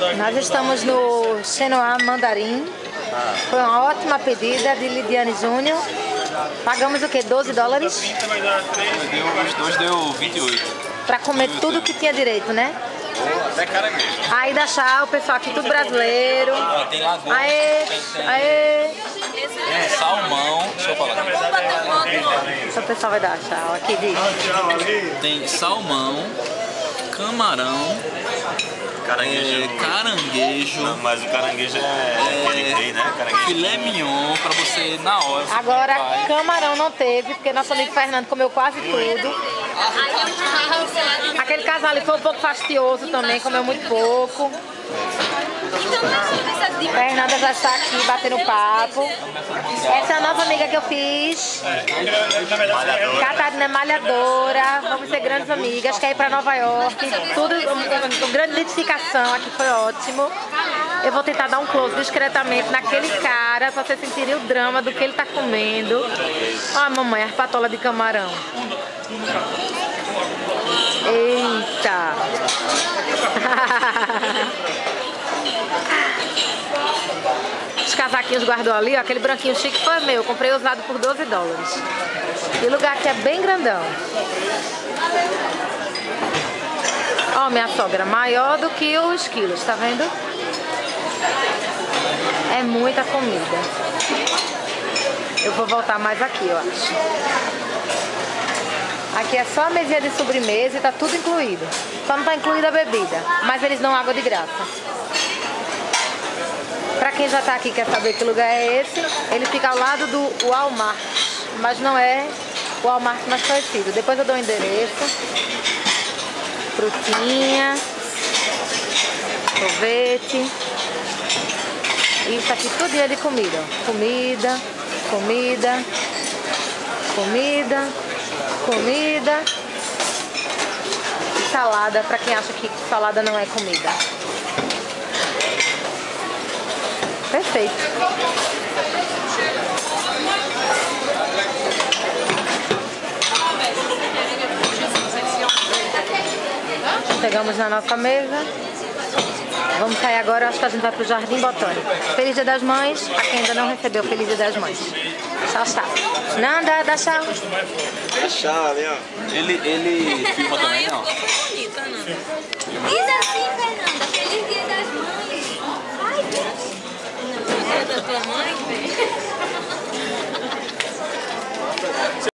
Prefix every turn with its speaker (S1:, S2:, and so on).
S1: Nós estamos no Chenoa Mandarim. Foi uma ótima pedida de Lidiane Júnior. Pagamos o que? 12 dólares?
S2: Os dois deu 28.
S1: Pra comer tudo que tinha direito, né?
S2: Até caranguejo.
S1: Aí da Chá, o pessoal aqui tudo brasileiro.
S2: Tem lagosta,
S1: Aê, aê.
S2: tem salmão. Deixa eu falar.
S1: Esse o pessoal vai dar tchau. Aqui diz.
S2: Tem salmão, camarão, caranguejo.
S3: Não, mas o caranguejo é rei, né? Caranguejo.
S2: Filé mignon pra você na hora. Você
S1: Agora,
S2: vai.
S1: camarão não teve, porque nosso amigo Fernando comeu quase tudo. Aquele casal ali foi um pouco fastidioso também, comeu muito pouco. Fernanda já está aqui batendo papo. Essa é a nova amiga que eu fiz. Catarina é malhadora. Vamos ser grandes amigas. Quer ir para Nova York. Tudo, uma grande identificação. Aqui foi ótimo. Eu vou tentar dar um close discretamente naquele cara para vocês sentirem o drama do que ele está comendo. Ó, mamãe, as patolas de camarão. Eita! Os casaquinhos guardou ali, ó, aquele branquinho chique foi meu, comprei usado por 12 dólares. E o lugar aqui é bem grandão. Ó, minha sogra, maior do que os quilos, tá vendo? É muita comida. Eu vou voltar mais aqui, eu acho. Aqui é só a mesinha de sobremesa e tá tudo incluído. Só não tá incluída a bebida, mas eles dão água de graça. Pra quem já tá aqui e quer saber que lugar é esse, ele fica ao lado do Walmart, mas não é o Walmart mais conhecido. Depois eu dou o endereço. Frutinha, sorvete. Isso aqui tudo é de comida. Comida, comida, comida, comida. E salada, pra quem acha que salada não é comida. Perfeito. Chegamos na nossa mesa. Vamos sair agora, acho que a gente vai pro Jardim Botânico. Feliz Dia das Mães, a quem ainda não recebeu Feliz Dia das Mães. Tchau, tchau. Nanda, dá tchau.
S3: É chá ali, ó.
S2: Ele filma também, não?
S4: Diz assim, Fernanda, Feliz Dia das Mães. Ai, Deus. Não, é da tua mãe, velho.